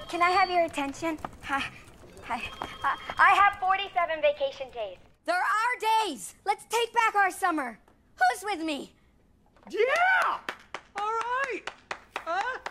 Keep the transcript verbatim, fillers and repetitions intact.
Can I have your attention? Hi. Hi. Uh, I have forty-seven vacation days. There are days. Let's take back our summer. Who's with me? Yeah! All right. Huh?